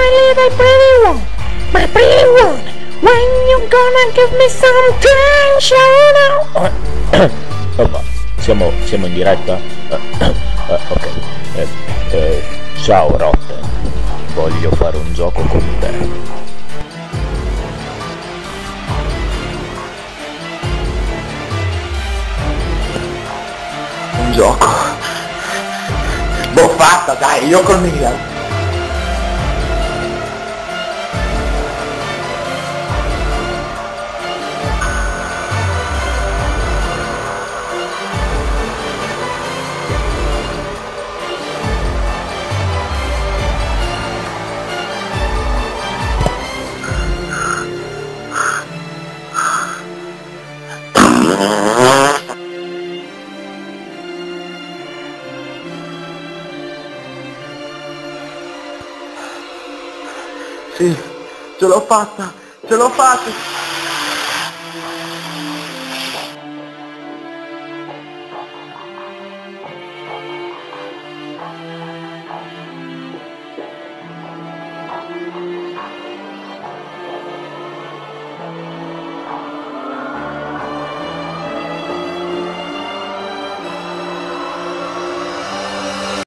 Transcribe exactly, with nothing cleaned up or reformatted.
little pretty one, my pretty one, when you gonna give me some attention? Oppa, siamo, siamo in diretta? Uh, ok, eh, eh, ciao Rotten, voglio fare un gioco con te. Un gioco? Boh, fatta, dai, io col Milan. Sì, ce l'ho fatta, ce l'ho fatta!